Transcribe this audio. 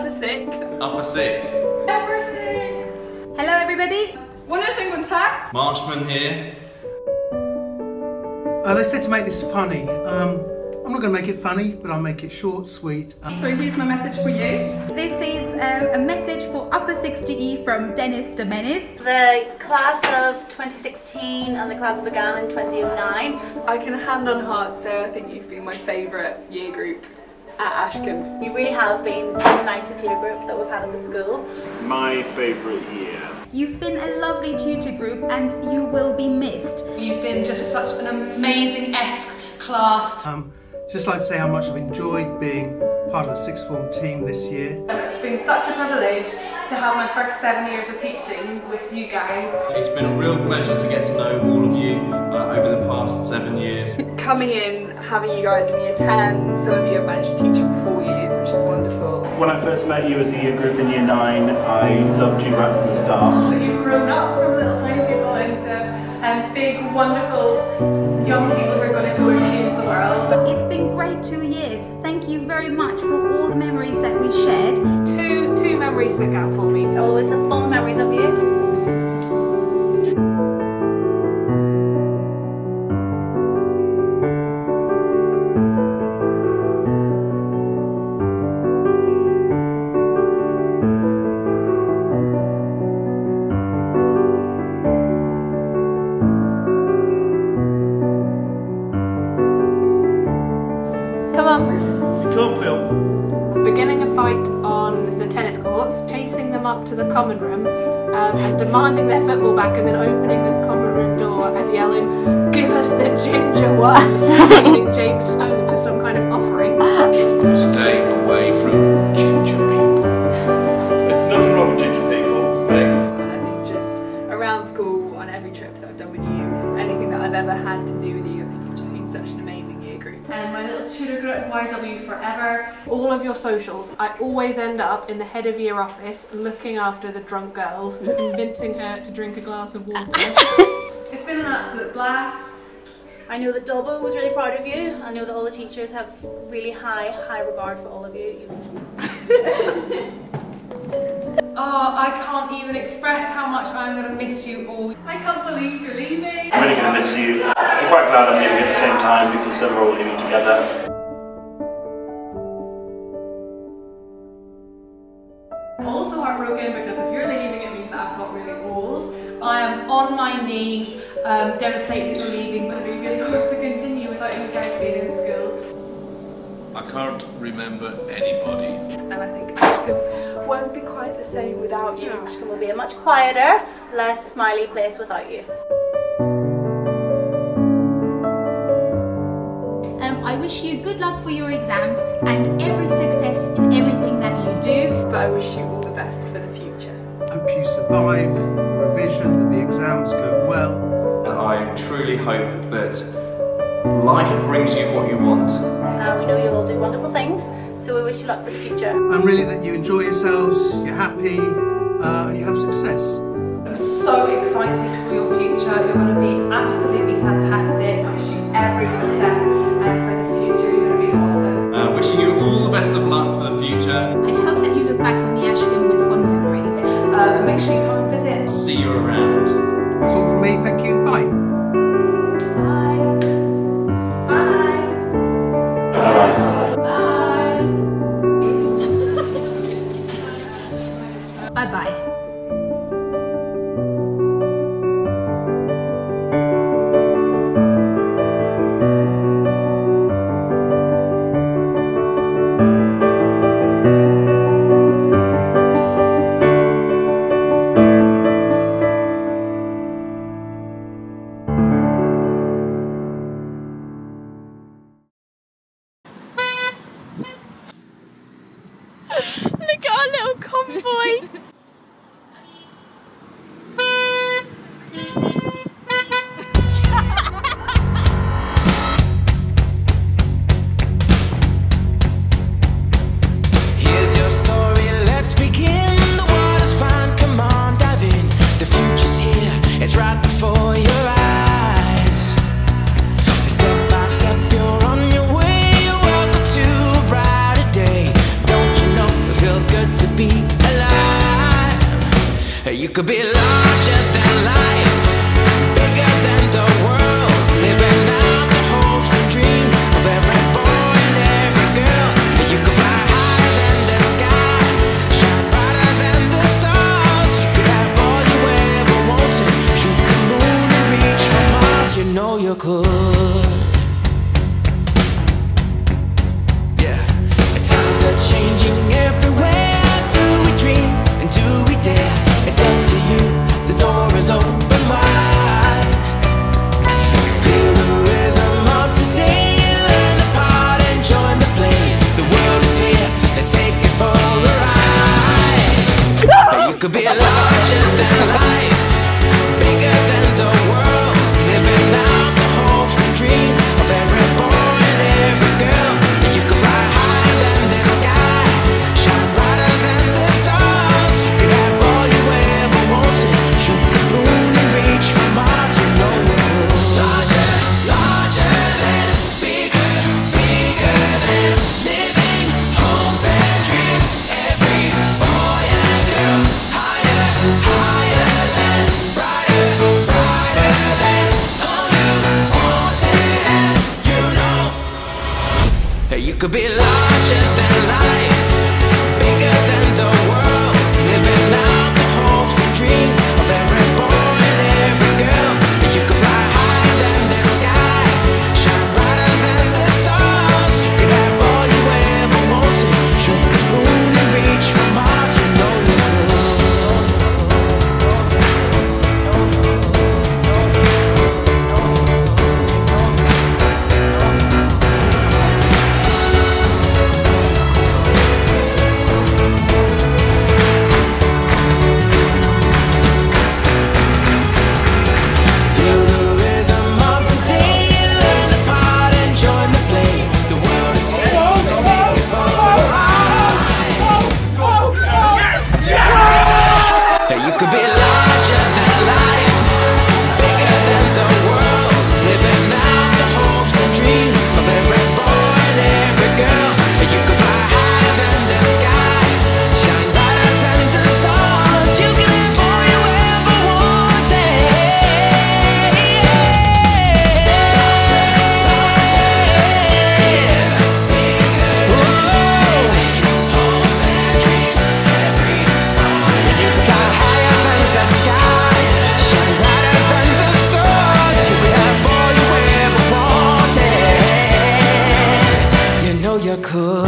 Upper sixth. Upper sixth. Upper sixth. Hello everybody. Wunderschönen guten Tag. Marshman here. They said to make this funny. I'm not going to make it funny, but I'll make it short, sweet. So here's my message for you. This is a message for Upper 60E from Dennis Domenis. The class of 2016 and the class that began in 2009. I can hand on heart say I think you've been my favourite year group at Ashcombe. You really have been the nicest year group that we've had in the school. My favourite year. You've been a lovely tutor group and you will be missed. You've been just such an amazing-esque class. Just like to say how much I've enjoyed being part of the sixth form team this year. It's been such a privilege to have my first 7 years of teaching with you guys. It's been a real pleasure to get to know all of you over the past 7 years. Coming in, having you guys in year 10, some of you have managed to teach for 4 years, which is wonderful. When I first met you as a year group in year 9, I loved you right from the start. You've grown up from little tiny people into big, wonderful young people who are going to go and change the world. It's been great 2 years. Thank you very much for all the memories that we shared. Two memories stick out for me. I always have fond memories of you. Come on. You can't film. Beginning a fight on the tennis courts, chasing them up to the common room and demanding their football back, and then opening the common room door and yelling, "Give us the ginger one!" Handing Jake Stone as some kind of offering. Stay away from ginger people. Nothing wrong with ginger people, Meg. And I think just around school, on every trip that I've done with you, anything that I've ever had to do with you, I think you've just been such an amazing year group. And my little tutor group at YW forever. All of your socials, I always end up in the head of year office looking after the drunk girls, convincing her to drink a glass of water. It's been an absolute blast. I know that Dobbo was really proud of you. I know that all the teachers have really high regard for all of you. Oh, I can't even express how much I'm going to miss you all. I can't believe you're leaving. I'm really going to miss you. I'm quite glad I'm leaving at the same time because then we're all leaving together. I'm also heartbroken because if you're leaving, it means that I've got really old. I am on my knees, devastated that you're leaving, But it'd be really hard to continue without you guys being in school. I can't remember anybody. And I think Ashcombe won't be quite the same without you. Ashcombe will be a much quieter, less smiley place without you. I wish you good luck for your exams and every success in everything that you do. But I wish you all the best for the future. Hope you survive revision, that the exams go well. I truly hope that life brings you what you want. We know you'll all do wonderful things, so we wish you luck for the future. And really that you enjoy yourselves, you're happy, and you have success. I'm so excited for your future. You're going to be absolutely fantastic. I wish you every success for the future. You're going to be awesome. Wishing you all the best of luck for the future. I hope that you look back on the Ashcombe with fond memories. And make sure you come and visit. See you around. That's all from me, thank you, bye. Bye-bye. Look at our little convoy! Here's your story, let's begin. The water's fine, come on, dive in. The future's here, it's right before your eyes. Step by step, you're on your way. Welcome to a brighter day. Don't you know it feels good to could be larger than life, bigger than the world, living out the hopes and dreams of every boy and every girl. You could fly higher than the sky, shine brighter than the stars. You could have all you ever wanted, shoot the moon and reach for Mars. You know you could. Yeah, times are changing everywhere. Do we dream and do we dare? It's up to you, the door is open wide. Feel the rhythm of today, learn the part and join the play. The world is here, let's take it for a ride. You could be larger than life, bigger than the world, living out the hopes and dreams of every boy and every girl. You could fly higher than the sky, shine brighter than the stars. You could have all you ever wanted, shoot the moon and reach for Mars. You know you could. Larger, larger than, bigger, bigger than, living hopes and dreams. Every boy and girl, higher, higher than, brighter, brighter than, all you wanted and you know. Hey, you could be larger than life, bigger than the world, living out the hopes and dreams of every boy and every girl. You could fly higher than the sky, shine brighter than the stars. You could have all you ever wanted, shoot the moon and reach for Mars. You know you feel the rhythm of today, learn the part and join the play. The world is here, let's take it for a ride. Hey, you could be larger than life, bigger than the world, living out the hopes and dreams of every boy and every girl. You could fly higher than the sky, shine brighter than the stars. You can have all you ever wanted. You can fly higher than the sky, shine brighter than the stars. You can have all you ever wanted. You know you could.